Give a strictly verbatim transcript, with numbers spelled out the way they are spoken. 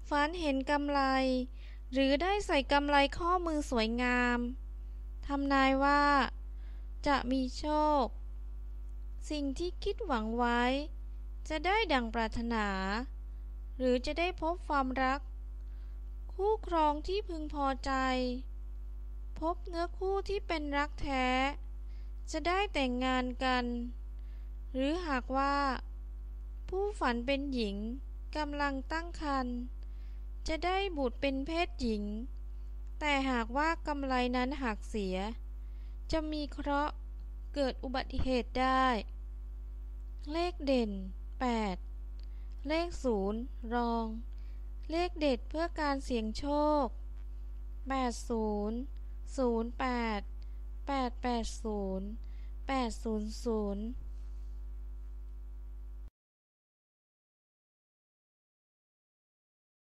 ฝันเห็นกำไลหรือได้ใส่กำไลข้อมือสวยงามทำนายว่าจะมีโชคสิ่งที่คิดหวังไว้จะได้ดังปรารถนาหรือจะได้พบความรักคู่ครองที่พึงพอใจพบเนื้อคู่ที่เป็นรักแท้จะได้แต่งงานกันหรือหากว่าผู้ฝันเป็นหญิงกำลังตั้งครรภ์จะได้บุตรเป็นเพศหญิงแต่หากว่ากำไลนั้นหักเสียจะมีเคราะห์เกิดอุบัติเหตุได้เลขเด่นแปดเลขศูนย์รองเลขเด็ดเพื่อการเสี่ยงโชคแปด ศูนย์ ศูนย์ แปด แปด แปด ศูนย์ แปด ศูนย์ ศูนย์